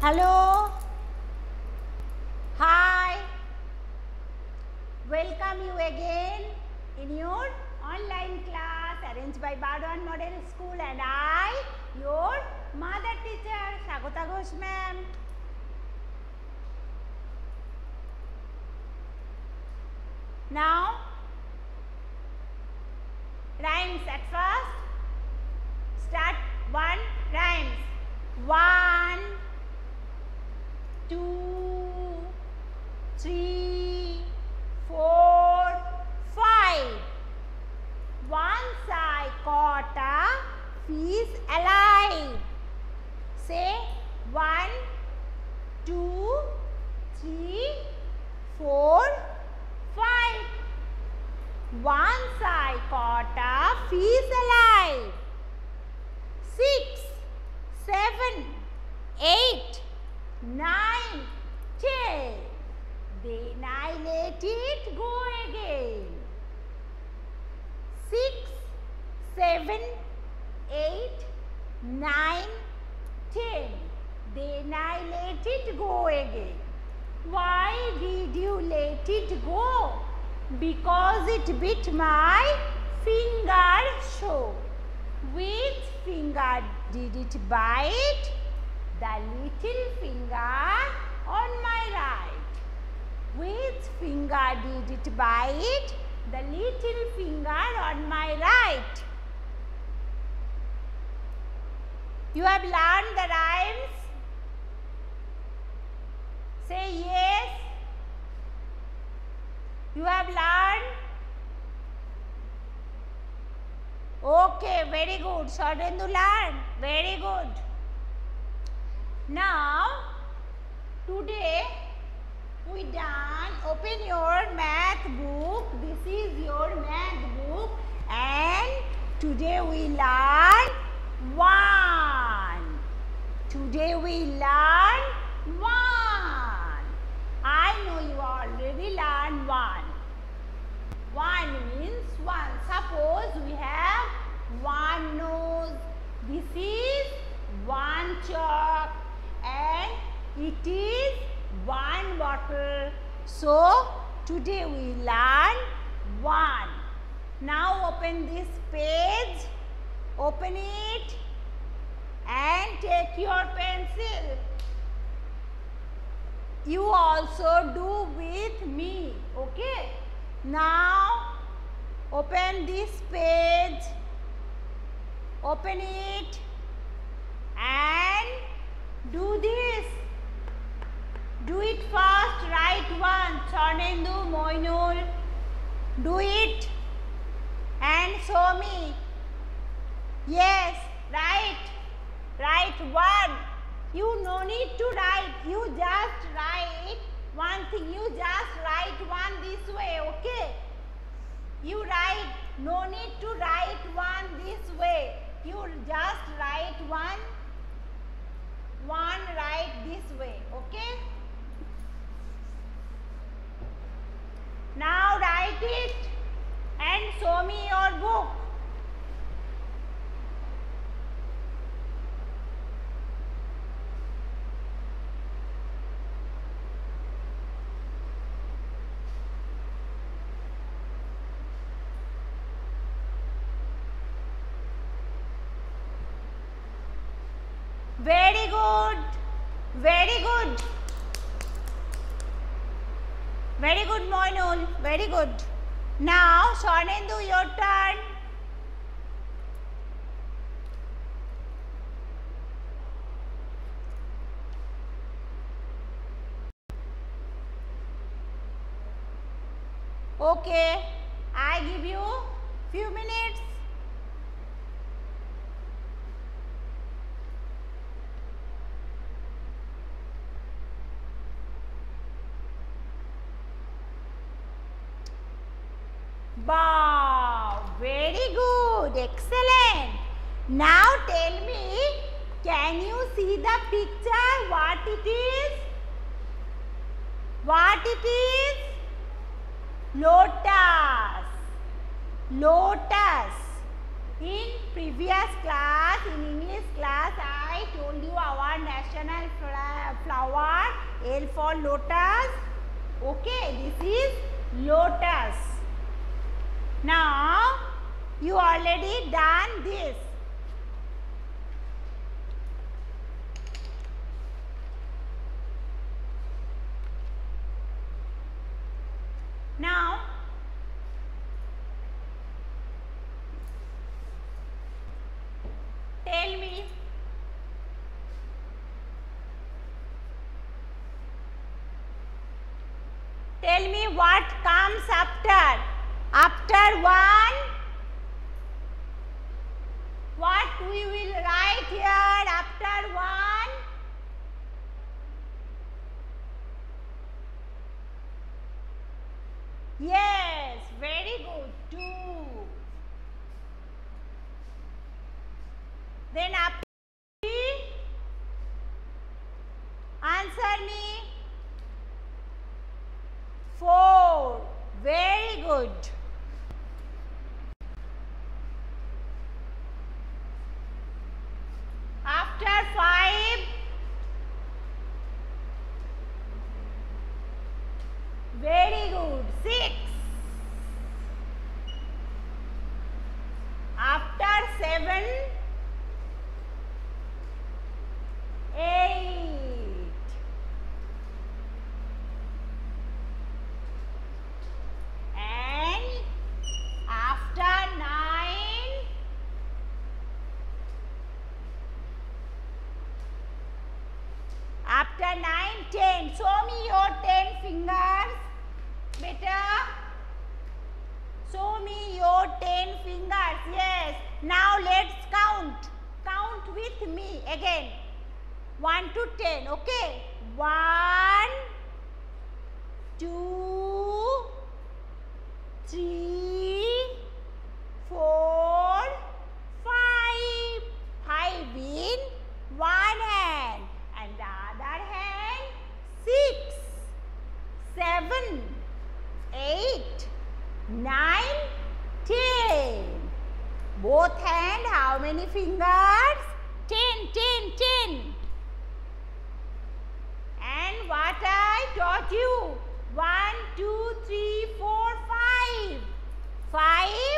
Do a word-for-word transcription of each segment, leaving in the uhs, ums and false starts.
Hello. Hi. Welcome you again in your online class arranged by Bardwan Model School, and I, your mother teacher, Shagota Ghosh ma'am. Now, rhymes at first. Start one rhymes. One, two, three, four, five. Once I caught a fish alive. Say one, two, three, four, five. Once I caught a fish alive. Six, seven, eight, nine, ten. Then I let it go again. Six, seven, eight, nine, ten. Then I let it go again. Why did you let it go? Because it bit my finger. So, which finger did it bite? The little finger on my right. Which finger did it bite? The little finger on my right. You have learned the rhymes? Say yes. You have learned? Okay, very good. Shardendu learn. Very good. Now, today we done. Open your math book. This is your math book, and today we learn one. Today we learn one. I know you already learned one. One means one. Suppose we have one nose. This is one chalk, and it is one bottle. So, today we learn one. Now, open this page. Open it and take your pencil. You also do with me. Okay? Now, open this page, open it and do this. Do it fast, write one. Shardendu, Moinul, do it and show me. Yes, write, write one. You no need to write, you just write one thing, you just write one this way, okay? You write, no need to write one this way. You just write one, one write this way, okay? Now write it and show me your book. Very good, very good, very good Moinul, very good. Now Shardendu, your turn. Okay, I give you few minutes. Wow, very good, excellent. Now tell me, can you see the picture, what it is? What it is? Lotus. Lotus. In previous class, in English class, I told you our national flower. L for lotus. Okay, this is lotus. Now, you already done this. Now, tell me, tell me what comes after, after one, what we will write here after one? Yes, very good, two. Then after three, answer me, four, very good. After five, very good, six. After seven, eight. And after nine, after nine, ten. Show me your ten fingers. Better. Show me your ten fingers. Yes. Now let's count. Count with me again. one to ten. Okay. one, two, three, four, five. Five in one hand. And the other hand, six, seven, eight, nine, ten. Both hand, how many fingers? ten, ten, ten. And what I taught you? one, two, three, four, five. five.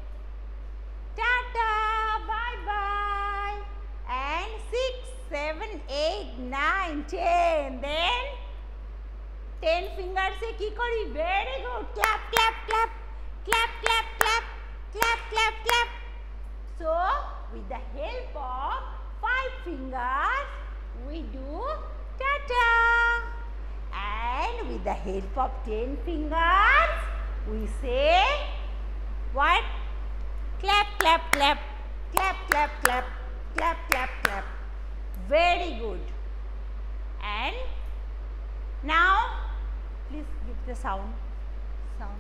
Tata, bye bye. And six, seven, eight, nine, ten. Then ten fingers se ki kori? Very good. Clap, clap, clap. Clap, clap, clap. Clap, clap, clap. So, with the help of five fingers, we do tata. And with the help of ten fingers, we say what? Clap, clap, clap. Clap, clap, clap. Clap, clap, clap. Very good. And now, please give the sound. Sound.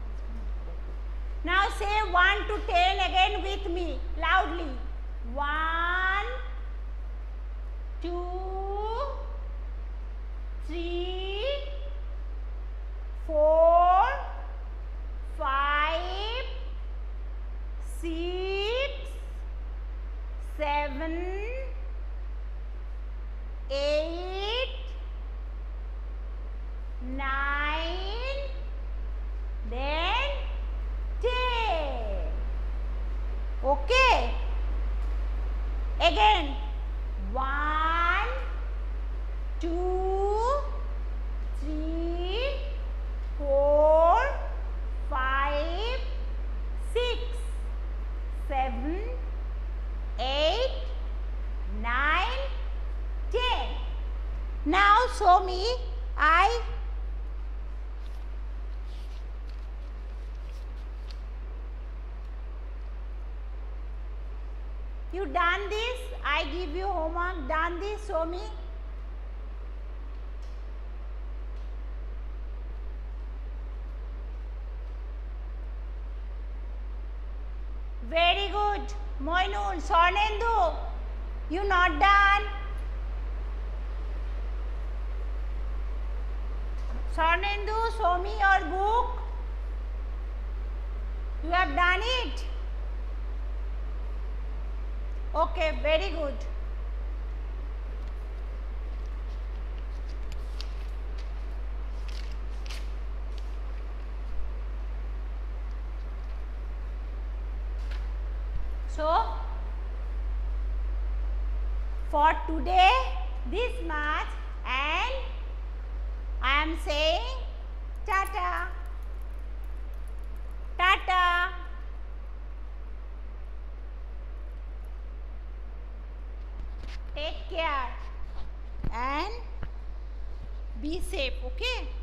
Now say one to ten again with me, loudly. one, two, three, four, five, six, seven, eight, nine, then ten. Okay. Again. One, two, three, four, five, six, seven, eight, nine, ten. Now show me. I You done this? I give you homework. Done this? Show me. Very good. Moinul, Swarnendu, you not done? Swarnendu, show me your book. You have done it? Okay, very good. So for today this much, and I am saying tata. Tata. Take care and be safe, okay?